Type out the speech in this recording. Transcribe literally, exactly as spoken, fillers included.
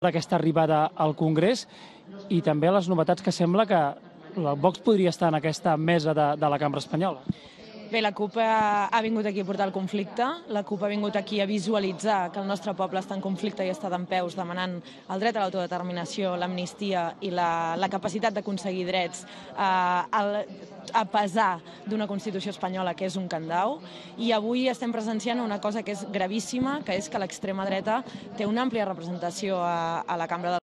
d'aquesta arribada al Congrés i també les novetats que sembla que el Vox podria estar en aquesta mesa de, de la cambra espanyola. Bé, la CUP ha, ha vingut aquí a portar el conflicte, la CUP ha vingut aquí a visualitzar que el nostre poble està en conflicte i està dempeus demanant el dret a l'autodeterminació, l'amnistia i la, la capacitat d'aconseguir drets eh, al, a pesar d'una Constitució espanyola que és un candau. I avui estem presenciant una cosa que és gravíssima, que és que l'extrema dreta té una àmplia representació a, a la Cambra del